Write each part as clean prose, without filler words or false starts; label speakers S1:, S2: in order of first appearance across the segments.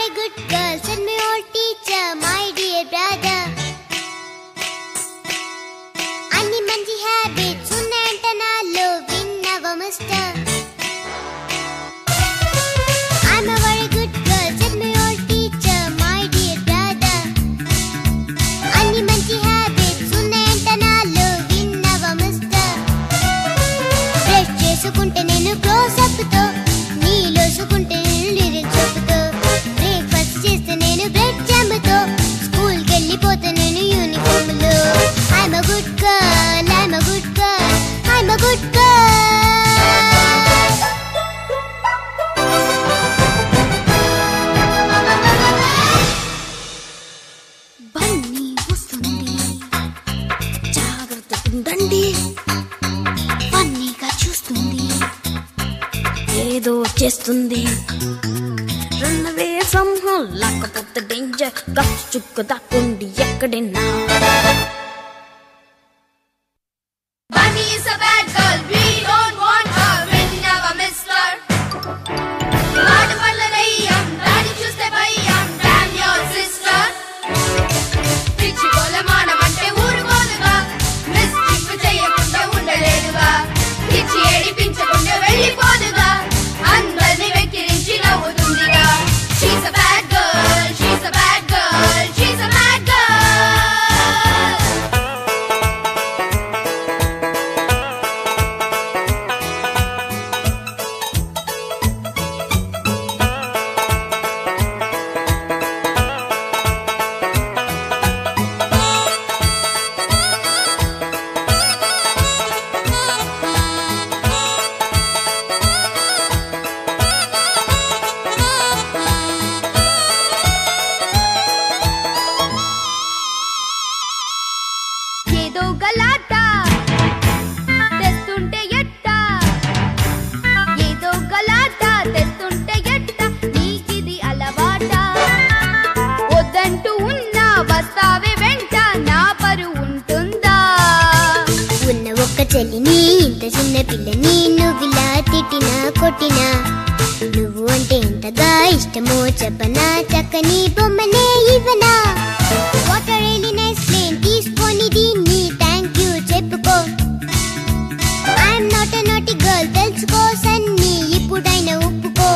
S1: a good girl, said my old teacher, my dear brother. Anni manchi habits unnayanta nallo vinnava mister. I'm a very good girl, said my old teacher, my dear brother. Anni manchi habits unnayanta nallo vinnava mister. Brush chesukunte nenu close up tho, neelo sukunte nenu lyrics chopto. Breakfast cheste nenu bread jam tho, school kellipote nenu uniform lo. I'm a good girl, I'm a good girl, I'm a good girl.
S2: Bunny వస్తుంది, జాగ్రత్తగా ఉండండి. ఫన్నీగా చూస్తుంది, ఏదో చేస్తుంది. రన్నవే సింహం లేకపోతే danger, గప్ చుక్క దాక్కుండి ఎక్కడైనా.
S3: Bunny is a bad girl, we don't want her, we never miss her. ఆడపల్లెయ్యం, దాన్ని చూస్తే భయం, damn your sister. పిచ్చి గోలమానమంటే ఊరుకోదుగా, మిస్చిఫ్ చేయకుండా ఉండలేదుగా, పిచ్చి ఏడిపించకుండా వెళ్ళిపోదుగా, అందరిని వెక్కిరించి నవ్వుతుందిగా. She's a bad girl, she's a bad girl, she's a bad girl. ఏదో గలాట తెస్తుంటే ఎట్ట, ఏదో గలాట తెస్తుంటే ఎట్ట, నీకిది అలవాట. వద్దంటూ ఉన్నా వస్తావే వెంట, నా పరువు ఉంటుందా?
S1: ఉన్న ఒక్క చెల్లిని, ఇంత చిన్న పిల్లని నువ్విలా తిట్టినా కొట్టినా, నువ్వు అంటే ఎంతగా ఇష్టమో చెప్పనా, చక్కని బొమ్మనే ఇవ్వనా. వాట్ ఆ రియల్లీ నైస్ ప్లేన్, తీసుకొని దీన్ని థ్యాంక్ యూ చెప్పుకో. I'm not a naughty girl, తెలుసుకో సన్ని ఇప్పుడైనా ఒప్పుకో.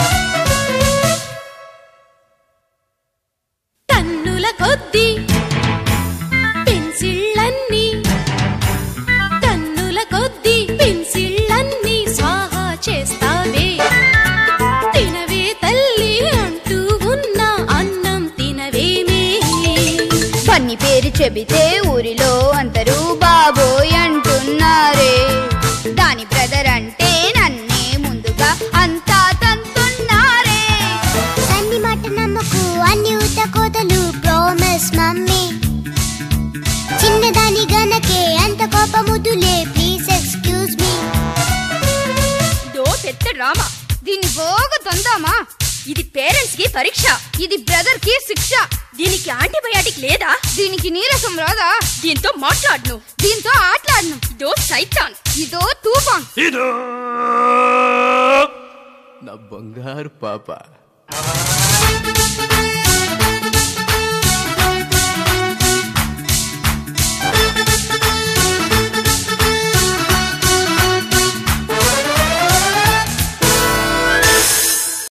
S2: టన్నుల కొద్ది పెన్సిళ్ళన్నీ, టన్నుల కొద్ది పెన్సిళ్ళన్నీ స్వాహా చేస్తావే. తినవే తల్లి అంటూ ఉన్న అన్నం తినవేమే.
S3: పన్ని పేరు చెబితే ఊరిలో అందరూ బాబోయ్ అంటున్నారే, దాని బ్రదర్ అంటే నన్నే ముందుగా అంతా తంతున్నారే.
S1: సన్ని మాట నమ్మకు, అన్ని ఉత్త కోతలు, ప్రామిస్ మమ్మీ. చిన్నదాని గనకే అంత కోపముదులే, ప్లీజ్ ఎక్స్క్యూజ్ మీ.
S3: దో పెద్ద డ్రామా, దీన్ని బాగా తందామా. ఇది పేరెంట్స్ కి పరీక్ష, ఇది బ్రదర్ కి శిక్ష.
S2: దీనికి యాంటీబయాటిక్ లేదా?
S3: దీనికి నీరసం రాదా?
S2: దీంతో మాట్లాడను,
S3: దీంతో ఆటలాడను.
S2: ఇదో సైతాన్,
S3: ఇదో తూఫాన్.
S4: ఇదో నా బంగారు పాప.